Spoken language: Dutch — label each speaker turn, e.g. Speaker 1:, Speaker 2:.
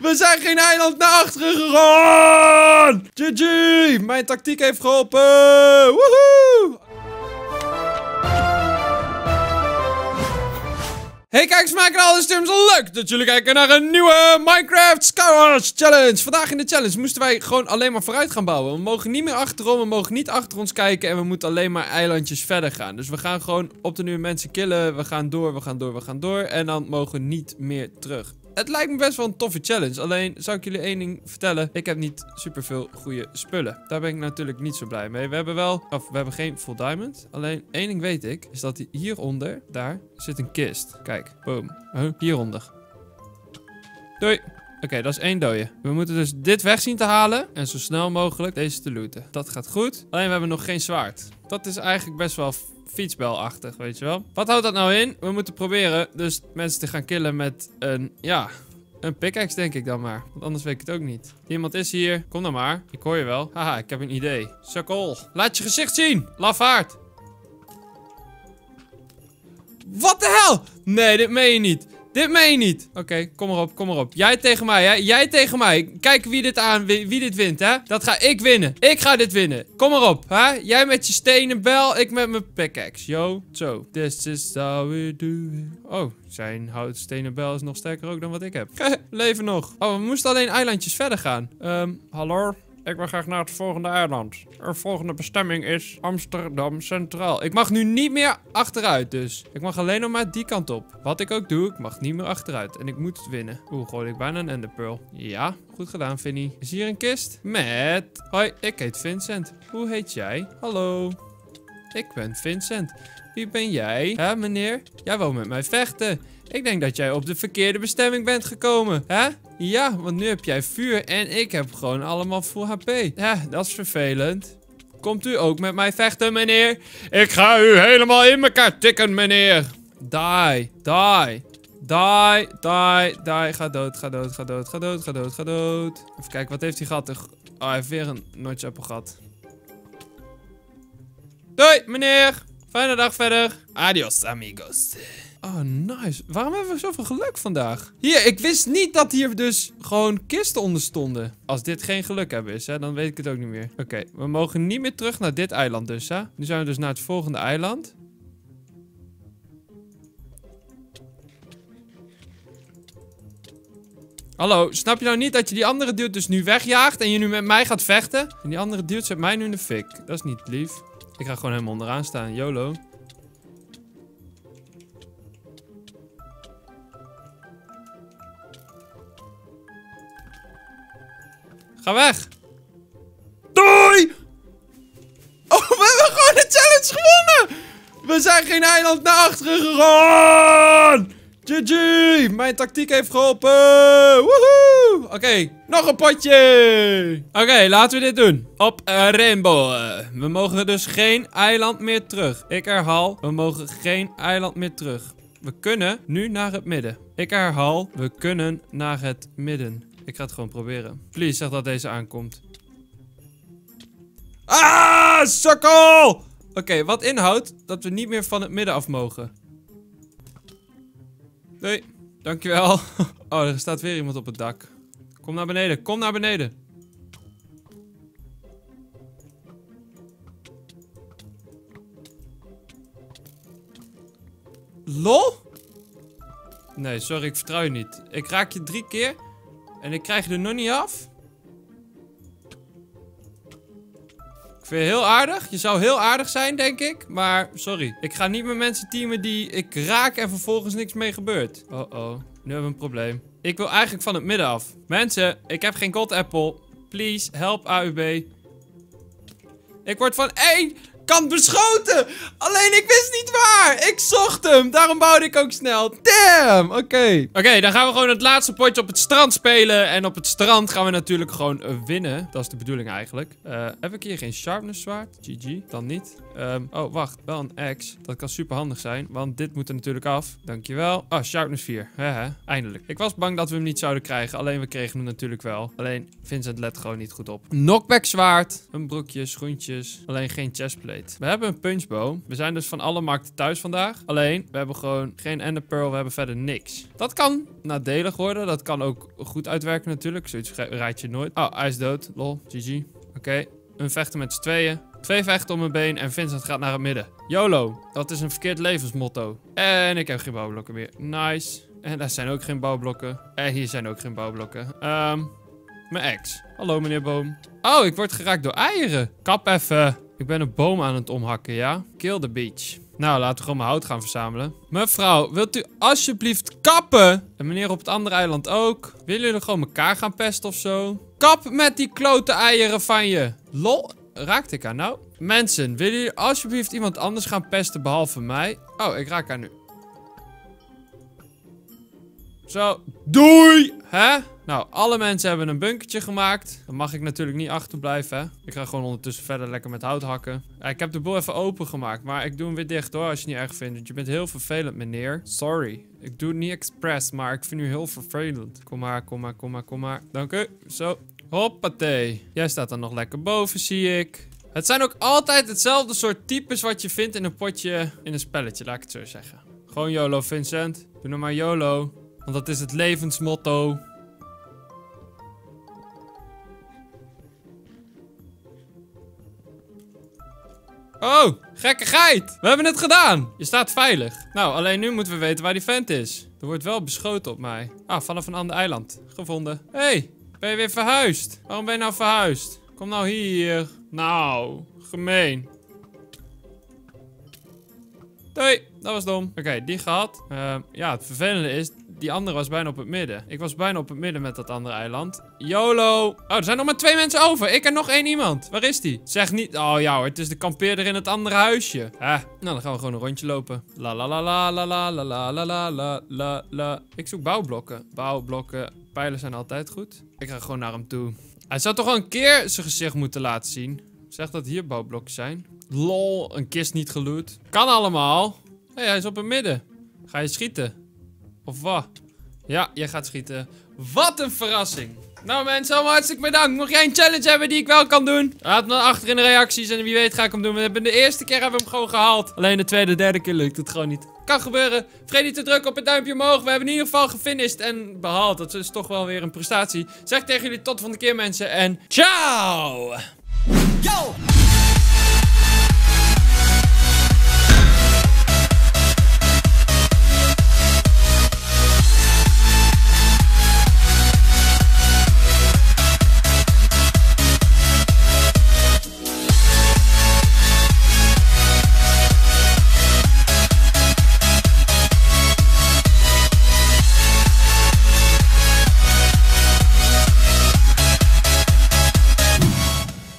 Speaker 1: We zijn geen eiland naar achteren gegaan! GG! Mijn tactiek heeft geholpen! Woehoe! Hey kijkers, maken alles terms leuk dat jullie kijken naar een nieuwe Minecraft Skywars Challenge. Vandaag in de challenge moesten wij gewoon alleen maar vooruit gaan bouwen. We mogen niet meer achterom, we mogen niet achter ons kijken en we moeten alleen maar eilandjes verder gaan. Dus we gaan gewoon op de nieuwe mensen killen, we gaan door en dan mogen we niet meer terug. Het lijkt me best wel een toffe challenge. Alleen zou ik jullie één ding vertellen. Ik heb niet superveel goede spullen. Daar ben ik natuurlijk niet zo blij mee. We hebben geen full diamond. Alleen één ding weet ik. Is dat hieronder, daar, zit een kist. Kijk, boom. Hieronder. Doei. Oké, dat is 1 dode. We moeten dus dit weg zien te halen. En zo snel mogelijk deze te looten. Dat gaat goed. Alleen we hebben nog geen zwaard. Dat is eigenlijk best wel fietsbelachtig, weet je wel. Wat houdt dat nou in? We moeten proberen dus mensen te gaan killen met een pickaxe denk ik dan maar. Want anders weet ik het ook niet. Iemand is hier. Kom dan maar. Ik hoor je wel. Haha, ik heb een idee. Sukkel. Laat je gezicht zien. Lafaard. Wat de hel? Nee, dit meen je niet. Dit meen je niet. Oké, kom maar op. Jij tegen mij, hè? Jij tegen mij. Kijk wie dit wint, hè? Dat ga ik winnen. Ik ga dit winnen. Kom maar op, hè? Jij met je stenen bel, ik met mijn pickaxe. Yo, zo. This is how we do it. Oh, zijn houtstenen bel is nog sterker ook dan wat ik heb. Leven nog. Oh, we moesten alleen eilandjes verder gaan. Hallo? Ik wil graag naar het volgende eiland. De volgende bestemming is Amsterdam Centraal. Ik mag nu niet meer achteruit dus. Ik mag alleen nog maar die kant op. Wat ik ook doe, ik mag niet meer achteruit. En ik moet het winnen. Oeh, gooi ik bijna een enderpearl. Ja, goed gedaan, Vinnie. Is hier een kist? Met... Hoi, ik heet Vincent. Hoe heet jij? Hallo. Ik ben Vincent. Wie ben jij? Hè, meneer? Jij wou met mij vechten. Ik denk dat jij op de verkeerde bestemming bent gekomen. Hè? Ja, want nu heb jij vuur en ik heb gewoon allemaal full HP. Ja, dat is vervelend. Komt u ook met mij vechten, meneer? Ik ga u helemaal in elkaar tikken, meneer. Die. Ga dood. Even kijken, wat heeft hij gehad? Oh, hij heeft weer een nootjeappel gehad. Doei, meneer. Fijne dag verder. Adios, amigos. Oh, nice. Waarom hebben we zoveel geluk vandaag? Hier, ik wist niet dat hier dus gewoon kisten onder stonden. Als dit geen geluk hebben is, hè, dan weet ik het ook niet meer. Oké, we mogen niet meer terug naar dit eiland dus, hè. Nu zijn we dus naar het volgende eiland. Hallo, snap je nou niet dat je die andere dude dus nu wegjaagt en je nu met mij gaat vechten? En die andere dude zet mij nu in de fik. Dat is niet lief. Ik ga gewoon helemaal onderaan staan. YOLO. Ga weg. Doei! Oh, we hebben gewoon de challenge gewonnen! We zijn geen eiland naar achteren gegaan! GG! Mijn tactiek heeft geholpen! Woehoe! Oké, nog een potje! Oké, laten we dit doen. Op Rainbow. We mogen dus geen eiland meer terug. Ik herhaal, we mogen geen eiland meer terug. We kunnen nu naar het midden. Ik herhaal, we kunnen naar het midden. Ik ga het gewoon proberen. Please, zeg dat deze aankomt. Ah, sukkel! Oké, wat inhoudt dat we niet meer van het midden af mogen. Doei. Dankjewel. Oh, er staat weer iemand op het dak. Kom naar beneden. Kom naar beneden. Lol? Nee, sorry, ik vertrouw je niet. Ik raak je 3 keer. En ik krijg je er nog niet af. Ik vind je heel aardig. Je zou heel aardig zijn, denk ik. Maar, sorry. Ik ga niet met mensen teamen die ik raak en vervolgens niks mee gebeurt. Oh, nu hebben we een probleem. Ik wil eigenlijk van het midden af. Mensen, ik heb geen gold apple. Please, help AUB. Ik word van 1 kant beschoten. Alleen ik wist niet waar. Ik zocht hem. Daarom bouwde ik ook snel. Damn. Oké, dan gaan we gewoon het laatste potje op het strand spelen. En op het strand gaan we natuurlijk gewoon winnen. Dat is de bedoeling eigenlijk. Heb ik hier geen sharpness zwaard? GG. Dan niet. Oh, wacht. Wel een axe. Dat kan super handig zijn. Want dit moet er natuurlijk af. Dankjewel. Oh, sharpness 4. Eindelijk. Ik was bang dat we hem niet zouden krijgen. Alleen we kregen hem natuurlijk wel. Alleen Vincent let gewoon niet goed op. Knockback zwaard. Een broekje, schoentjes. Alleen geen chestplate. compleet. We hebben een punchbow. We zijn dus van alle markten thuis vandaag. Alleen, we hebben gewoon geen ender pearl. We hebben verder niks. Dat kan nadelig worden. Dat kan ook goed uitwerken natuurlijk. Zoiets rijd je nooit. Oh, hij is dood. Lol. GG. Oké. Een vechten met z'n tweeën. 2 vechten om mijn been en Vincent gaat naar het midden. YOLO. Dat is een verkeerd levensmotto. En ik heb geen bouwblokken meer. Nice. En daar zijn ook geen bouwblokken. En hier zijn ook geen bouwblokken. Mijn ex. Hallo meneer Boom. Oh, ik word geraakt door eieren. Kap even. Ik ben een boom aan het omhakken, ja? Kill the beach. Nou, laten we gewoon mijn hout gaan verzamelen. Mevrouw, wilt u alsjeblieft kappen? En meneer op het andere eiland ook. Willen jullie gewoon elkaar gaan pesten of zo? Kap met die klote eieren van je. Lol. Raakte ik haar nou? Mensen, willen jullie alsjeblieft iemand anders gaan pesten behalve mij? Oh, ik raak haar nu. Zo. Doei! Hè? Nou, alle mensen hebben een bunkertje gemaakt. Dan mag ik natuurlijk niet achterblijven, hè. Ik ga gewoon ondertussen verder lekker met hout hakken. Ja, ik heb de boel even opengemaakt, maar ik doe hem weer dicht hoor, als je het niet erg vindt. Want je bent heel vervelend, meneer. Sorry. Ik doe het niet expres, maar ik vind u heel vervelend. Kom maar, kom maar, kom maar, kom maar. Dank u. Zo. Hoppatee. Jij staat dan nog lekker boven, zie ik. Het zijn ook altijd hetzelfde soort types wat je vindt in een potje in een spelletje, laat ik het zo zeggen. Gewoon YOLO, Vincent. Doe nou maar YOLO. Want dat is het levensmotto. Oh, gekkigheid. We hebben het gedaan. Je staat veilig. Nou, alleen nu moeten we weten waar die vent is. Er wordt wel beschoten op mij. Ah, vanaf een ander eiland. Gevonden. Hey, ben je weer verhuisd? Waarom ben je nou verhuisd? Kom nou hier. Nou, gemeen. Doei, dat was dom. Oké, die gehad. Ja, het vervelende is, die andere was bijna op het midden. Ik was bijna op het midden met dat andere eiland. YOLO. Oh, er zijn nog maar 2 mensen over. Ik en nog 1 iemand. Waar is die? Zeg niet... Oh ja hoor, het is de kampeerder in het andere huisje. Nou, dan gaan we gewoon een rondje lopen. La la la la la la la la la la la la la. Ik zoek bouwblokken. Bouwblokken. Pijlen zijn altijd goed. Ik ga gewoon naar hem toe. Hij zou toch wel een keer zijn gezicht moeten laten zien. Zeg dat hier bouwblokken zijn. Lol, een kist niet geloot. Kan allemaal. Hé, hij is op het midden. Ga je schieten? Of wat? Ja, jij gaat schieten. Wat een verrassing. Nou mensen, allemaal hartstikke bedankt. Mocht jij een challenge hebben die ik wel kan doen, laat me achter in de reacties. En wie weet ga ik hem doen. De eerste keer hebben we hem gewoon gehaald. Alleen de tweede, derde keer lukt het gewoon niet. Kan gebeuren. Vergeet niet te drukken op het duimpje omhoog. We hebben in ieder geval gefinished en behaald. Dat is toch wel weer een prestatie. Zeg tegen jullie tot de volgende keer mensen. En ciao! Yo!